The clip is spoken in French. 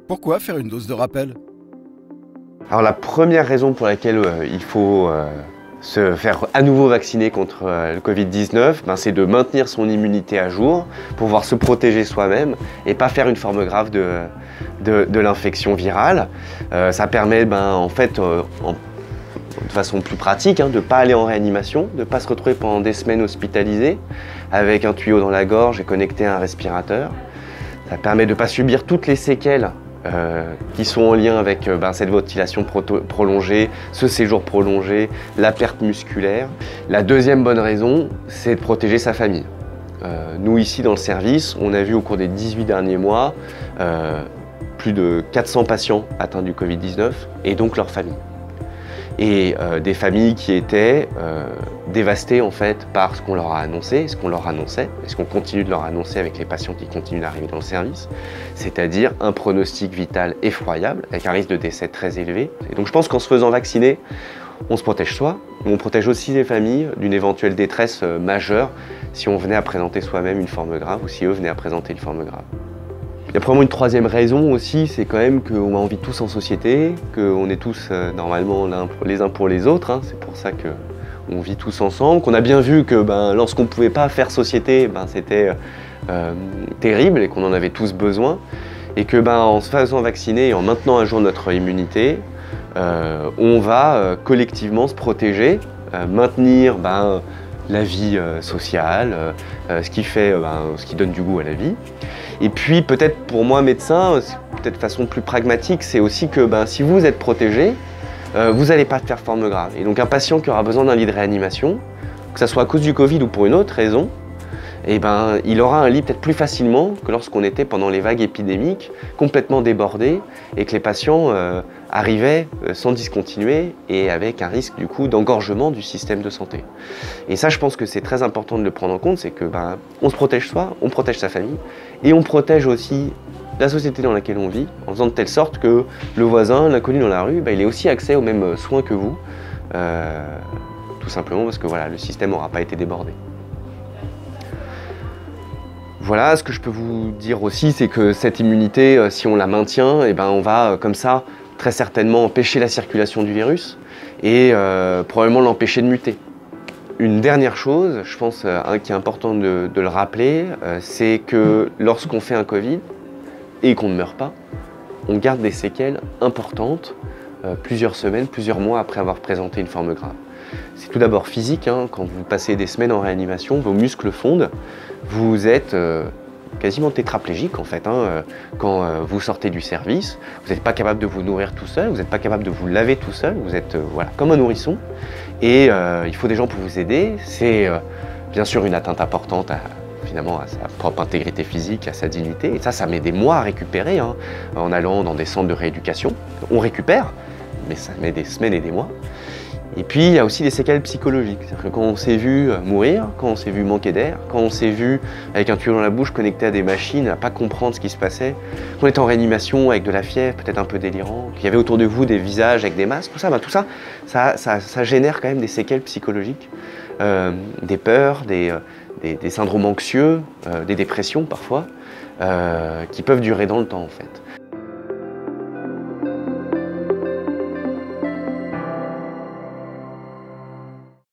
Pourquoi faire une dose de rappel? Alors la première raison pour laquelle il faut se faire à nouveau vacciner contre le Covid-19, c'est de maintenir son immunité à jour, pour pouvoir se protéger soi-même et pas faire une forme grave de l'infection virale. Ça permet en fait, de façon plus pratique, de ne pas aller en réanimation, de ne pas se retrouver pendant des semaines hospitalisé avec un tuyau dans la gorge et connecté à un respirateur. Ça permet de ne pas subir toutes les séquelles qui sont en lien avec cette ventilation prolongée, ce séjour prolongé, la perte musculaire. La deuxième bonne raison, c'est de protéger sa famille. Nous ici dans le service, on a vu au cours des 18 derniers mois plus de 400 patients atteints du Covid-19 et donc leurs familles. Et des familles qui étaient dévastées en fait par ce qu'on leur a annoncé, ce qu'on leur annonçait, et ce qu'on continue de leur annoncer avec les patients qui continuent d'arriver dans le service, c'est-à-dire un pronostic vital effroyable, avec un risque de décès très élevé. Et donc je pense qu'en se faisant vacciner, on se protège soi, mais on protège aussi les familles d'une éventuelle détresse majeure si on venait à présenter soi-même une forme grave ou si eux venaient à présenter une forme grave. Il y a probablement une troisième raison aussi, c'est quand même qu'on a envie tous en société, qu'on est tous normalement les uns pour les autres, c'est pour ça qu'on vit tous ensemble, qu'on a bien vu que lorsqu'on ne pouvait pas faire société, c'était terrible et qu'on en avait tous besoin, et que en se faisant vacciner et en maintenant à jour notre immunité, on va collectivement se protéger, maintenir la vie sociale, ce qui donne du goût à la vie. Et puis peut-être pour moi médecin, peut-être de façon plus pragmatique, c'est aussi que si vous êtes protégé, vous n'allez pas faire forme grave. Et donc un patient qui aura besoin d'un lit de réanimation, que ce soit à cause du Covid ou pour une autre raison, il aura un lit peut-être plus facilement que lorsqu'on était pendant les vagues épidémiques, complètement débordés, et que les patients arrivaient sans discontinuer et avec un risque du coup d'engorgement du système de santé. Et ça, je pense que c'est très important de le prendre en compte, c'est que on se protège soi, on protège sa famille, et on protège aussi la société dans laquelle on vit, en faisant de telle sorte que le voisin, l'inconnu dans la rue, il ait aussi accès aux mêmes soins que vous, tout simplement parce que le système n'aura pas été débordé. Voilà, ce que je peux vous dire aussi, c'est que cette immunité, si on la maintient, on va comme ça très certainement empêcher la circulation du virus et probablement l'empêcher de muter. Une dernière chose, je pense qui est important de le rappeler, c'est que lorsqu'on fait un Covid et qu'on ne meurt pas, on garde des séquelles importantes plusieurs semaines, plusieurs mois après avoir présenté une forme grave. C'est tout d'abord physique, quand vous passez des semaines en réanimation, vos muscles fondent, vous êtes quasiment tétraplégique en fait, quand vous sortez du service, vous n'êtes pas capable de vous nourrir tout seul, vous n'êtes pas capable de vous laver tout seul, vous êtes comme un nourrisson et il faut des gens pour vous aider. C'est bien sûr une atteinte importante finalement à sa propre intégrité physique, à sa dignité, et ça met des mois à récupérer en allant dans des centres de rééducation. On récupère, mais ça met des semaines et des mois. Et puis il y a aussi des séquelles psychologiques, c'est-à-dire que quand on s'est vu mourir, quand on s'est vu manquer d'air, quand on s'est vu avec un tuyau dans la bouche connecté à des machines, à pas comprendre ce qui se passait, qu'on était en réanimation avec de la fièvre, peut-être un peu délirant, qu'il y avait autour de vous des visages avec des masques, tout ça, ça génère quand même des séquelles psychologiques, des peurs, des syndromes anxieux, des dépressions parfois, qui peuvent durer dans le temps en fait.